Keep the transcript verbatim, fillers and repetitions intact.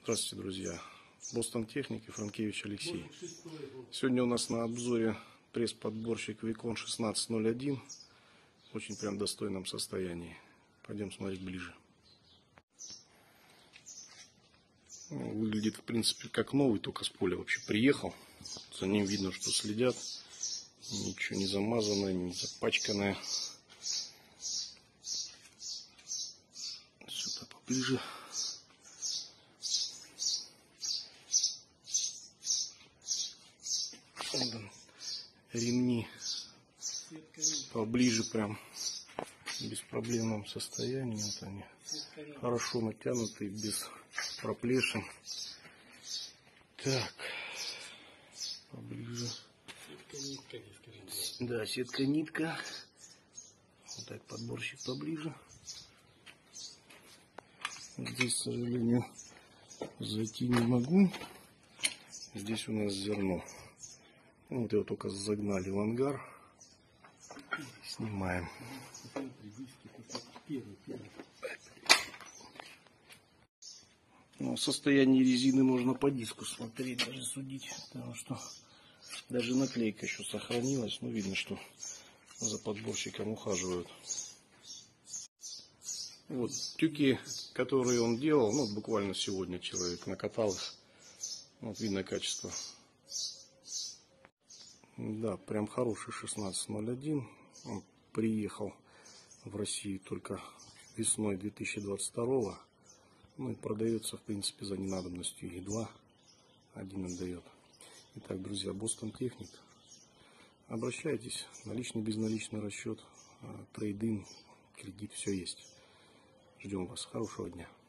Здравствуйте, друзья! Бостон Техник и Франкевич Алексей. Сегодня у нас на обзоре пресс-подборщик Викон шестнадцать ноль один. Очень прям достойном состоянии. Пойдем смотреть ближе. Выглядит в принципе как новый, только с поля вообще приехал. За ним видно, что следят. Ничего не замазанное, не запачканное. Сюда поближе. Ремни поближе, прям в беспроблемном состоянии. Вот они хорошо натянуты, без проплешин. Так, поближе. Да, сетка нитка. Вот так подборщик поближе. Здесь, к сожалению, зайти не могу. Здесь у нас зерно. Вот его только загнали в ангар. Снимаем. Ну, состояние резины можно по диску смотреть, даже судить, потому что даже наклейка еще сохранилась. Но видно, что за подборщиком ухаживают. Вот тюки, которые он делал, ну буквально сегодня человек накатал их. Вот видно качество. Да, прям хороший шестнадцать ноль один. Он приехал в Россию только весной две тысячи двадцать второго. Ну и продается, в принципе, за ненадобностью. И два. Один отдает. Итак, друзья, Бостон Техник. Обращайтесь. Наличный, безналичный расчет, трейд-ин, кредит, все есть. Ждем вас. Хорошего дня.